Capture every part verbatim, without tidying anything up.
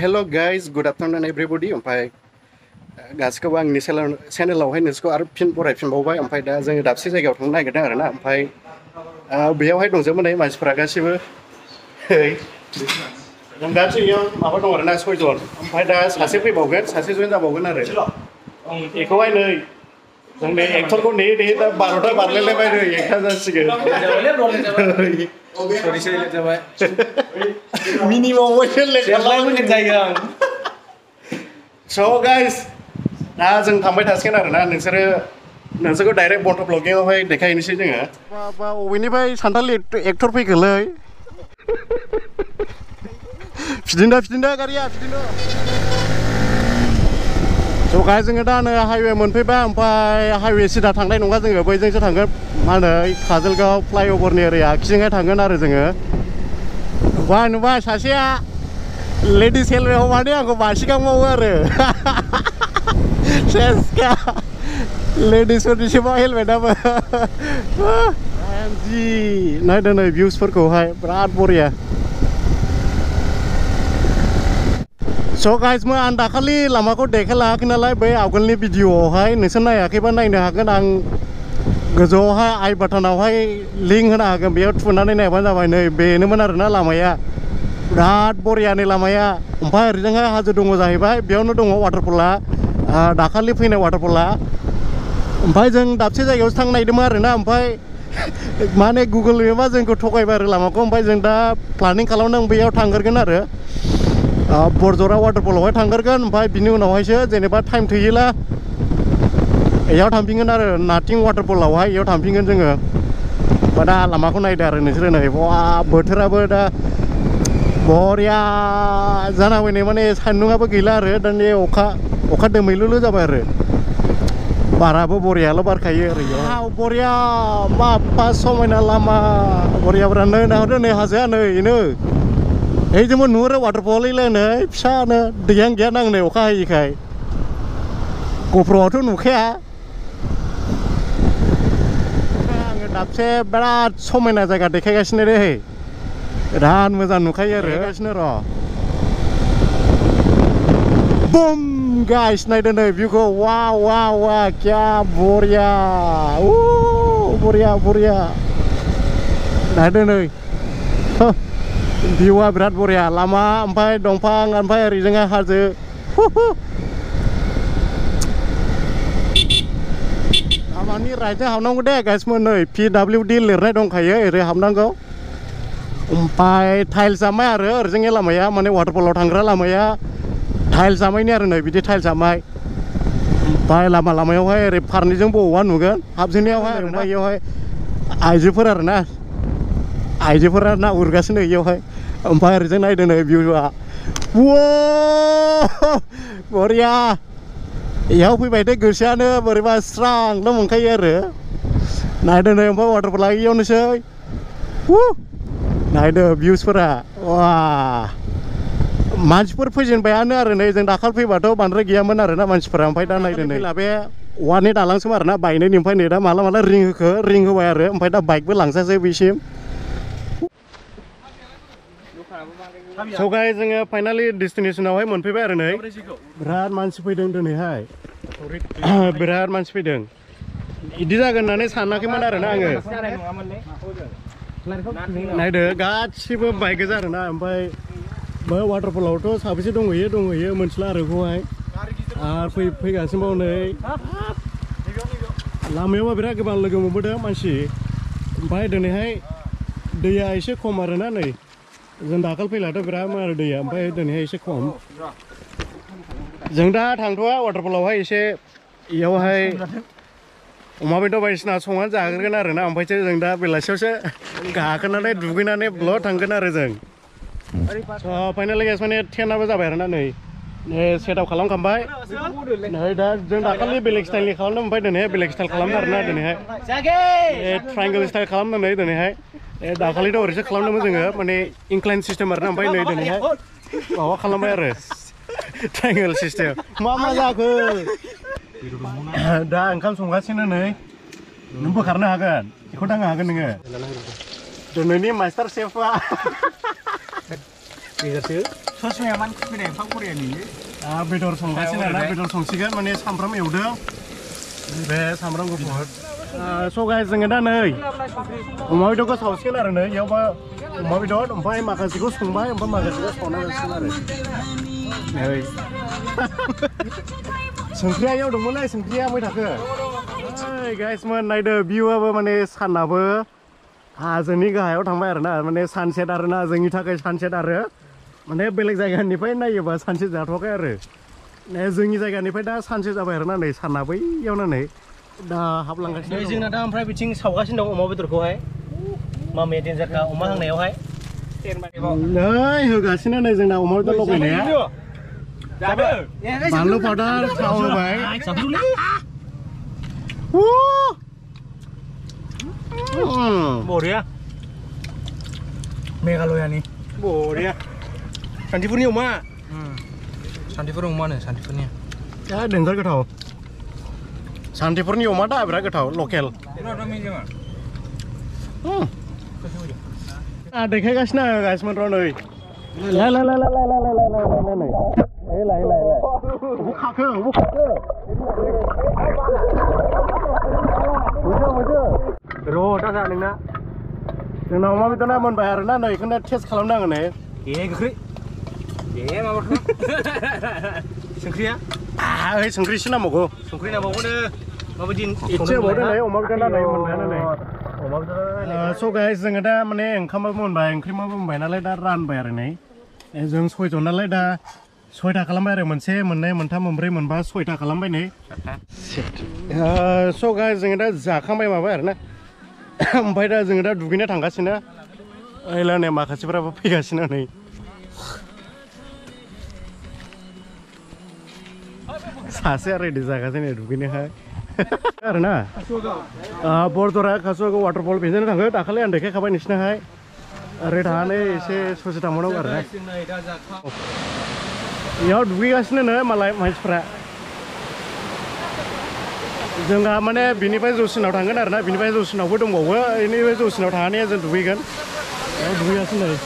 Hello guys, good afternoon everybody. ओमफ्राय गासिखौबो आंनि चेनेलावहाय नोंसोरखौ आरो फिन बरायफिनबावबाय। ओमफ्राय दा जोङो दाबसे जायगायाव थांनो नागिरदों आरोना। ओमफ्राय बेयावहाय दंजोबो नै मानसिफोरा गासिबो। जों दा जोंनियाव माबा दं आरोना सयजन। ओमफ्राय दा सासे फैबावगोन, सासे जइन जाबावगोन आरो। बेखौहाय नै जोंनि एक्टरखौ नेयै नेयै दा बार'था बारलायलायबाय नै एकथा जासिगोन। मिनिमाम लेट जायो आं। स' गाइस दा जों थांबाय थासिगोन आरोना। नोंसोरो नोंसोरखौ डाइरेक्ट बन्ध ब्लगिंआवहाय देखायनोसै जोङो। बा बा अबेनिफ्राय सानथालि एक्टर फैखोलै? फिदिंदा फिदिंदा गारिया फिदिंदा। स' गाइस जोङो दा नै हाइवे मोनफैबाय। ओमफ्राय हाइवे सिदा थांनाय नङा जोङो, बैजोंसो थांगोन। मा होनो काजलगाव फ्लाइअभारनि ओरै आगसिजोंहाय थांगोन आरो जोङो। नुबाय नुबाय सासेया लेडिस हेलमेट हमाने आंखौ बासिगांबावो आरो। सेसका लेडिसफोरनिसोमा हेलमेटाबो। जि नायदो नै भिउसफोरखौहाय बिराद बरिया। स' गाइस मैं आं दाखालि लामाखौ देखायलाङाखै नालाय बै आवगोलनि भिडिअ'आवहाय नोंसोर नायाखैबा नायनो हागोन। आं गोजौआवहाय आइ बाटनावहाय लिंक होनो हागोन, बेयाव थुनानै नायबानो जाबाय। नै बेनोमोन आरोना लामाया, बिराद बरियानि लामाया। ओमफ्राय ओरैजोंहाय हाजो दङ जाहैबाय, बेयावनो दङ वाटारफला, दाखालि फैनाय वाटारफला। ओमफ्राय जों दाबसे जायगायावसो थांनो नागिरदोंमोन आरोना। ओमफ्राय माने गुगोल मेपआ जोंखौ थगायबाय आरो लामाखौ। ओमफ्राय जों दा प्लानिं खालामदों बैयाव थांग्रोगोन आरो, बरजरा वाटारफलावहाय थांग्रोगोन। ओमफ्राय बिनि उनावहायसो जेनेबा टाइम थोयोला बेयाव थांफिनगोन आरो नाथिं वाटारफलावहाय, बेयाव थांफिनगोन जोङो। ओमफ्राय दा लामाखौ नायदो आरो नोंसोरो नै, बा बोथोराबो दा बरिया जाना फैनाय, माने सान्दुंआबो गैला आरो दा नै अखा अखा दोमैलुलु जाबाय आरो बाराबो बरियाल' बारखायो ओरै। बरिया बाप्पा समायना लामा बरियाफ्रा। नै नाहरदो नै हाजोआ नै बेनो, ओइजोंबो नुहुरो वाटारफल नै फिसानो, दैयानो गैया नांनाय अखा हायैखाय। गफ्रआवथ' नुखाया। आङो दाबसे बिराद समायना जायगा देखायगासिनो रे, बिराद मोजां नुखायो आरो गासिनो र'। बुम गाइस नायदो नै भिउखौ, वा वा वा क्या बरिया, बरिया बरिया। नायदो नै भिउआ बिराद बरिया, लामा ओमफ्राय दंफां ओमफ्राय ओरैजोंहाय हाजो। लामानि राइटजों हाबनांगौ दे गाइसमोन, नै पि डाब्लिउ डि लिरनाय दंखायो, ओरै हाबनांगौ। ओमफ्राय टाइल्स जामाय आरो ओरैजोंहाय लामाया, माने वाटारफलाव थांग्रा लामाया टाइल्स जामायनि आरो नै बिदि टाइल्स जामाय। ओमफ्राय लामा लामायावहाय ओरै फारनैजोंबो औवा नुगोन हाबजेननायावहाय। ओमफ्राय बेयावहाय आइजोफोर आरोना, आइजोफोरा ना उरगासिनो बेयावहाय। ओमफ्राय ओरैजों नायदो नै भिउआ, बरिया। बेयाव फैबायथाय गोसोआनो बोरैबा स्रांल' मोनखायो आरो। नायदो नै ओमफ्राय वाटारफला इयावनोसै। नायदो भिउसफोरा, वा मानसिफोर फैजेनबायानो आरो नै, जों दाखालि फैबाथ' बांद्राय गैयामोन आरोना मानसिफोरा। ओमफ्राय दा नायदो नै बे औवानि दालांसोम आरोना बायनायनि। ओमफ्राय नै दा माला माला रिं होखो, रिं होबाय आरो। ओमफ्राय दा बाइकबो लांजासै बेसिम। स' गाइस जोङो फाइनालि डेस्टिनेसनावहाय मोनफैबाय आरो नै, बिराद मानसि फैदों दिनैहाय, बिराद मानसि फैदों। बिदि जागोन होननानै सानाखैमोन आरोना आङो। नायदो गासिबो बाइक गोजा आरोना। ओमफ्राय बै वाटारफलावथ' साबेसे दंहैयो दंहैयो मोनथिला आरो बेखौहाय। आरो फै फैगासिनो बाव नै लामायावबा बिराद गोबां लोगो मोनबोदों मानसि। ओमफ्राय दिनैहाय दैया एसे खम आरोना, नै जों दाखालि फैलाथ' बिरादमोन आरो दैया, ओमफ्राय दिनैहाय एसे खम। जों दा थांथ'वा वाटारफलावहाय, एसे इयावहाय अमा बेदर बायदिसिना संनानै जाग्रोगोन आरोना। ओमफ्रायसो जों दा बेलासियावसो गाखोनानै दुगैनानै ब्लग थांगोन आरो जों। स' फाइनालि गाइस माने टेनाबो जाबाय आरोना, नै नै सेटआप खालामखांबाय। नै दा जों दाखालि बेलेग स्टाइलनि खालामदों, ओमफ्राय दिनैहाय बेलेग स्टाइल खालामदों आरोना। दिनैहाय ट्रायंगोल स्टाइल खालामदों नै दिनैहाय। दाखालिथ' ओरैसो खालामदोंमोन जोङो, माने इंक्लाइन सिस्टेम आरोना। ओमफ्राय नै दिनैहाय माबा खालामबाय आरो ट्रायंगोल सिस्टेम। मा मा जाखो दा ओंखाम संगासिनो नै, नों बोखारनो हागोन, बेखौ दांनो हागोन नोङो। दिनैनि मास्टार शेफआ ससमाया मान फैनाय फाव कोरियानि बेदर संगासिनो आरोना बेदर संसिगोन माने सामब्राम एवदों बे सामब्राम गुफुर स' गाइस जोङो दा नै अमा बेदरखौ सावसिगोन आरो नै इयावबा अमा बेदर ओमफ्राय माखासेखौ संबाय ओमफ्राय माखासेखौ सावना जासिगोन आरो नै संख्रिया इयाव दंमोनलै संख्रिया मै थाखो ओइ गाइसमोन नायदो भिउआबो माने सानाबो हाजोनि गाहायाव थांबाय आरोना माने सानसेट आरोना जोंनि थाखाय सानसेट आरो माने बेलेग जायगानिफ्राय नायोबा सानसे जाथ'वाखै आरो जोंनि जायगानिफ्राय दा सानसे जाबाय आरोना नै साना बैयावनो नै दा हाबलांगासिनो जोंना दा ओमफ्राय बिथिं सावगासिनो दं अमा बेदरखौहाय मामाया देन्जारखा अमा हांनायावहाय नै होगासिनो नै जोंना अमा बेदर लगायनाया बानलु पाउडार थाव होबाय बरिया मेघालयानि बरिया सान्तिपुरनि अमा सान्तिपुरनि अमानो सान्तिपुरनि दा देन्जार गोथाव सान्तिपुरनि अमा दा बिराद गोथाव लकेल देखायगासिनो गाइसमोन र' नै लाय लाय लाय लाय लाय लाय लाय लाय नै लाय लाय लाय अबाव खाखो अबाव खाखो मोनसे मोनसे र' दा जा नोंना जोंना अमा बेदरा मोनबाय आरोना नै बेखौनो टेस्ट खालामदों आङो नै ए गोख्रै ए माबाखौ संख्रिया ओइ संख्रिसो नांबावगौ संख्रि नांबावगौनो माबायदि एसे होबावदो नै अमा बेदरा नै मोनबायानो नै अमा बेदरा स' गाइस जोङो दा माने ओंखामाबो मोनबाय ओंख्रिमाबो मोनबाय नालाय दा रानबाय आरो नै जों सयजन नालाय दा सयथा खालामबाय आरो मोनसे मोननै मोनथाम मोनब्रै मोनबा सयथा खालामबाय नै स' गाइस जोङो दा जाखांबाय माबाय आरोना ओमफ्राय दा जोङो दा दुगैनो थांगासिनो ओइला नै माखासेफोराबो फैगासिनो नै सासे रेडि जागासिनो दुगैनोहाय आरोना बरजरा कासुगाव वाटारफल बेजोंनो थाङो दाखालि आं देखायखाबाय नोंसिनाहाय ओरै थांनानै एसे ससे थांबावनांगौ आरोना बेयाव दुगैगासिनो नो मालाय मानसिफ्रा जोंहा माने बिनिफ्राय जौसिनाव थांगोन आरोना बिनिफ्राय जौसिनावबो दंबावो बेनिफ्राय जौसिनाव थांनानै जों दुगैगोन बेयाव दुगैगासिनो नै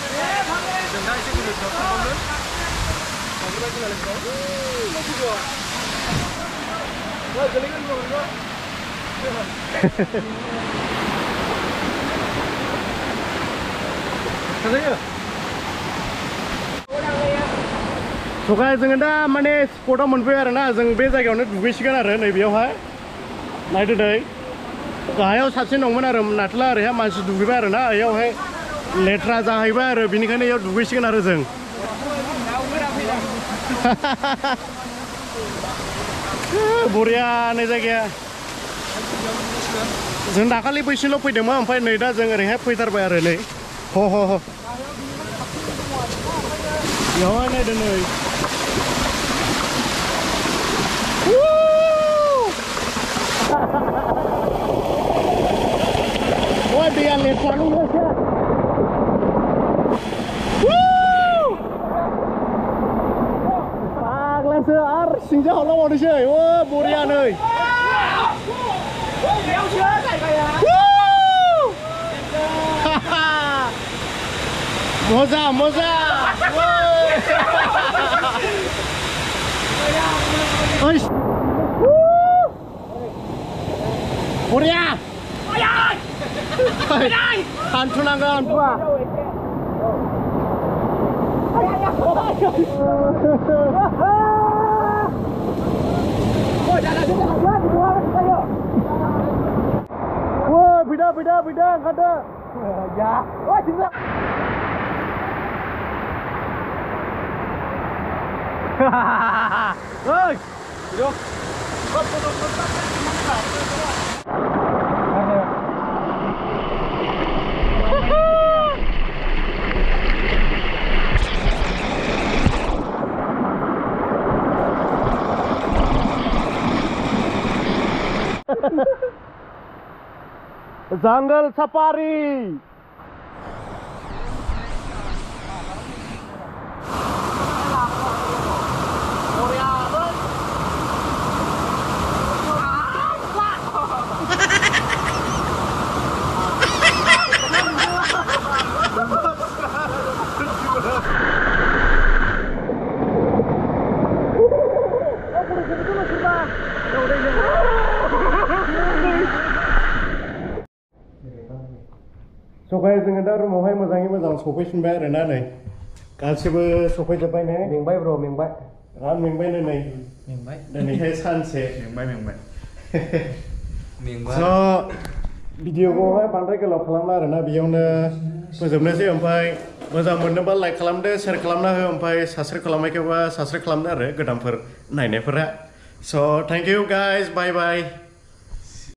सकाय जोङो दा माने स्पटआव मोनफैबाय आरोना जों बे जायगायावनो दुगैसिगोन आरो नै बेयावहाय नायदो दै गाहायाव साबसिन दंमोन आरो नाथ्ला ओरैहाय मानसि दुगैबाय आरोना बेयावहाय लेथ्रा जाहैबाय आरो बेनिखायनो बेयाव दुगैसिगोन आरो जों बरिया नै जायगाया जों दाखालि बैसिल' फैदोंमोन ओमफ्राय नै दा जों ओरैहाय फैथारबाय आरो नै ह ह ह बेवहाय नायदो नै Wah dia lebar lu ya. Paglas ar sinja holo mau dise. Wah burian euy. Moza moza. Oi. Buria. Hantu nangga hantu ah. Wah, beda beda beda kada. Ya. Wah, cinta. Oi. Duduk. Jungle safari. सफाय जोङो दा रुमावहाय मोजाङै मोजां सफैफिनबाय आरोना नै गासिबो सफैजोब्बाय ने मेंबाय ब्र मेंबाय बिराद मेंबाय नै नै मेंबाय दिनैहाय सानसे मेंबाय मेंबाय मेंबाय स' भिडिअखौहाय बांद्राय गोलाव खालामला आरोना बेयावनो फोजोबनोसै ओमफ्राय मोजां मोनोबा लाइक खालामदो शेयार खालामना हो ओमफ्राय साबस्क्राइब खालामाखैबा साबस्क्राइब खालामदो आरो गोदानफोर नायनायफोरा स' thank you guys bye bye